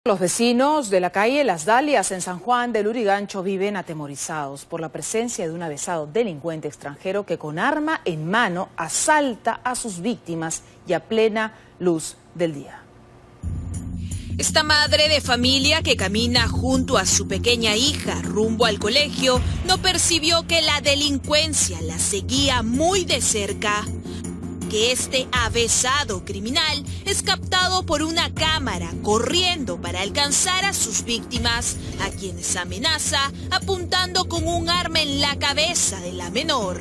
Los vecinos de la calle Las Dalias en San Juan del Lurigancho viven atemorizados por la presencia de un avesado delincuente extranjero que con arma en mano asalta a sus víctimas y a plena luz del día. Esta madre de familia que camina junto a su pequeña hija rumbo al colegio no percibió que la delincuencia la seguía muy de cerca. Que este avesado criminal es captado por una cámara corriendo para alcanzar a sus víctimas, a quienes amenaza apuntando con un arma en la cabeza de la menor.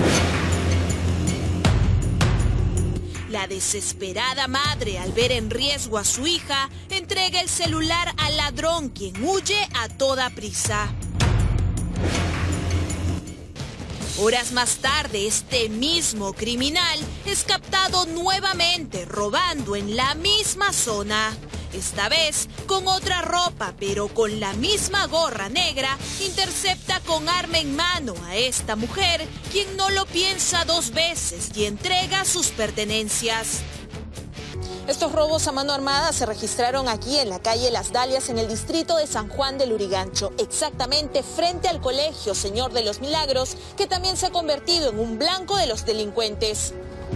La desesperada madre, al ver en riesgo a su hija, entrega el celular al ladrón, quien huye a toda prisa. Horas más tarde, este mismo criminal es captado nuevamente robando en la misma zona. Esta vez con otra ropa, pero con la misma gorra negra, intercepta con arma en mano a esta mujer, quien no lo piensa dos veces y entrega sus pertenencias. Estos robos a mano armada se registraron aquí en la calle Las Dalias, en el distrito de San Juan del Lurigancho, exactamente frente al colegio Señor de los Milagros, que también se ha convertido en un blanco de los delincuentes.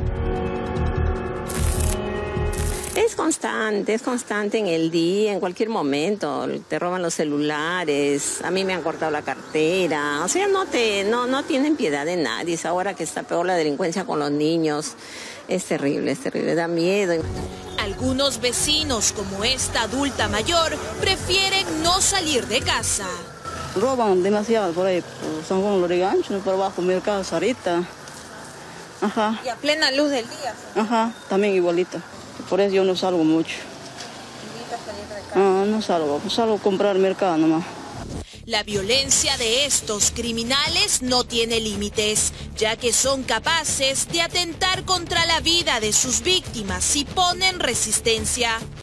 Es constante en el día, en cualquier momento. Te roban los celulares, a mí me han cortado la cartera. O sea, no tienen piedad de nadie. Es ahora que está peor la delincuencia con los niños. Es terrible, da miedo. Algunos vecinos, como esta adulta mayor, prefieren no salir de casa. Roban demasiado por ahí, por San Juan del Lurigancho, por abajo, mercado Sarita. Ajá. Y a plena luz del día. Ajá, también igualito. Por eso yo no salgo mucho. No salgo a comprar mercado nomás. La violencia de estos criminales no tiene límites, ya que son capaces de atentar contra la vida de sus víctimas si ponen resistencia.